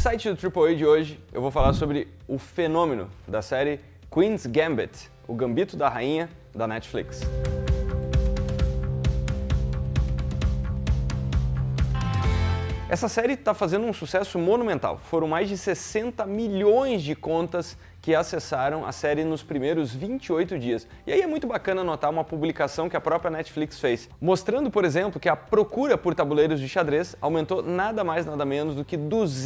Insight do AAA de hoje, eu vou falar sobre o fenômeno da série Queen's Gambit, o Gambito da Rainha da Netflix. Essa série está fazendo um sucesso monumental. Foram mais de 60 milhões de contas que acessaram a série nos primeiros 28 dias. E aí é muito bacana notar uma publicação que a própria Netflix fez, mostrando, por exemplo, que a procura por tabuleiros de xadrez aumentou nada mais nada menos do que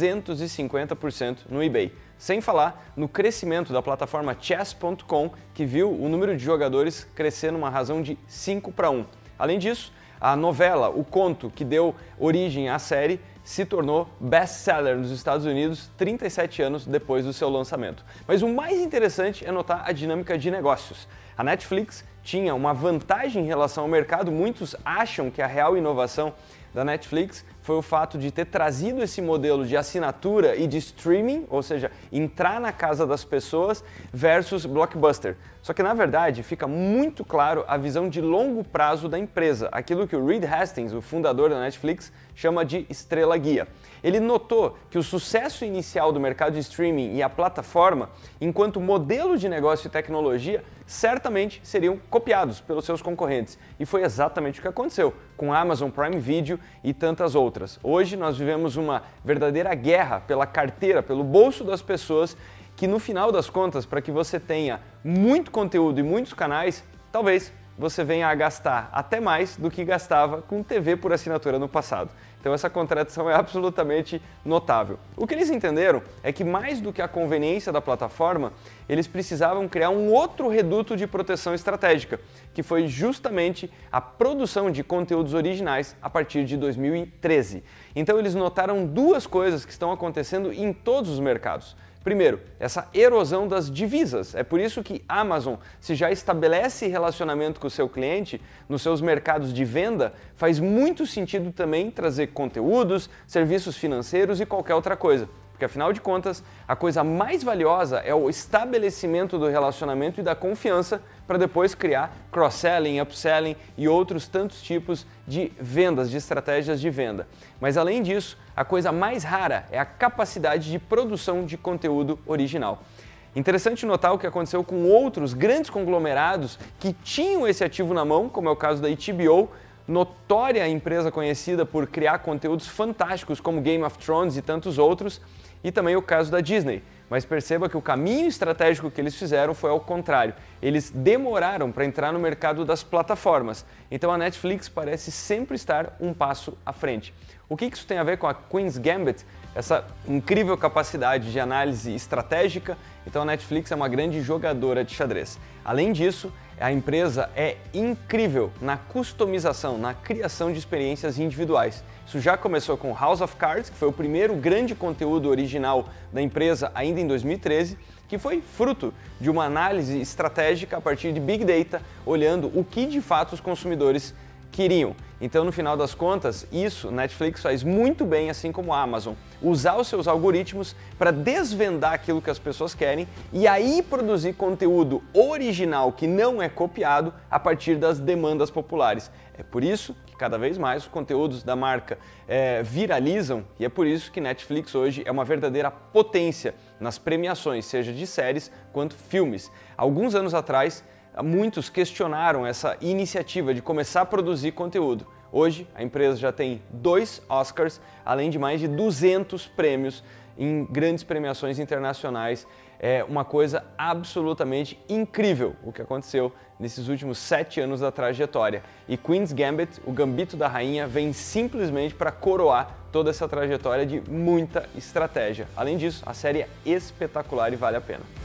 250% no eBay. Sem falar no crescimento da plataforma Chess.com, que viu o número de jogadores crescer numa razão de 5-1. Além disso, a novela, o conto que deu origem à série, se tornou best-seller nos Estados Unidos 37 anos depois do seu lançamento. Mas o mais interessante é notar a dinâmica de negócios. A Netflix tinha uma vantagem em relação ao mercado. Muitos acham que a real inovação da Netflix foi o fato de ter trazido esse modelo de assinatura e de streaming, ou seja, entrar na casa das pessoas versus blockbuster. Só que na verdade fica muito claro a visão de longo prazo da empresa, aquilo que o Reed Hastings, o fundador da Netflix, chama de estrela guia. Ele notou que o sucesso inicial do mercado de streaming e a plataforma, enquanto modelo de negócio e tecnologia, certamente seriam copiados pelos seus concorrentes. E foi exatamente o que aconteceu com a Amazon Prime Video e tantas outras. Hoje nós vivemos uma verdadeira guerra pela carteira, pelo bolso das pessoas, que no final das contas, para que você tenha muito conteúdo e muitos canais, talvez você venha a gastar até mais do que gastava com TV por assinatura no passado. Então essa contradição é absolutamente notável. O que eles entenderam é que mais do que a conveniência da plataforma, eles precisavam criar um outro reduto de proteção estratégica, que foi justamente a produção de conteúdos originais a partir de 2013. Então eles notaram duas coisas que estão acontecendo em todos os mercados. Primeiro, essa erosão das divisas. É por isso que a Amazon, se já estabelece relacionamento com o seu cliente nos seus mercados de venda, faz muito sentido também trazer conteúdos, serviços financeiros e qualquer outra coisa. Porque afinal de contas, a coisa mais valiosa é o estabelecimento do relacionamento e da confiança para depois criar cross-selling, upselling e outros tantos tipos de vendas, de estratégias de venda. Mas além disso, a coisa mais rara é a capacidade de produção de conteúdo original. Interessante notar o que aconteceu com outros grandes conglomerados que tinham esse ativo na mão, como é o caso da HBO, notória empresa conhecida por criar conteúdos fantásticos como Game of Thrones e tantos outros, e também o caso da Disney. Mas perceba que o caminho estratégico que eles fizeram foi ao contrário. Eles demoraram para entrar no mercado das plataformas. Então a Netflix parece sempre estar um passo à frente. O que isso tem a ver com a Queen's Gambit? Essa incrível capacidade de análise estratégica. Então a Netflix é uma grande jogadora de xadrez. Além disso, a empresa é incrível na customização, na criação de experiências individuais. Isso já começou com House of Cards, que foi o primeiro grande conteúdo original da empresa ainda em 2013, que foi fruto de uma análise estratégica a partir de Big Data, olhando o que de fato os consumidores queriam. Então, no final das contas, isso Netflix faz muito bem, assim como a Amazon, usar os seus algoritmos para desvendar aquilo que as pessoas querem e aí produzir conteúdo original que não é copiado a partir das demandas populares. É por isso que cada vez mais os conteúdos da marca viralizam e é por isso que Netflix hoje é uma verdadeira potência nas premiações, seja de séries quanto filmes. Alguns anos atrás, muitos questionaram essa iniciativa de começar a produzir conteúdo. Hoje, a empresa já tem 2 Oscars, além de mais de 200 prêmios em grandes premiações internacionais. É uma coisa absolutamente incrível o que aconteceu nesses últimos 7 anos da trajetória. E Queen's Gambit, o Gambito da Rainha, vem simplesmente para coroar toda essa trajetória de muita estratégia. Além disso, a série é espetacular e vale a pena.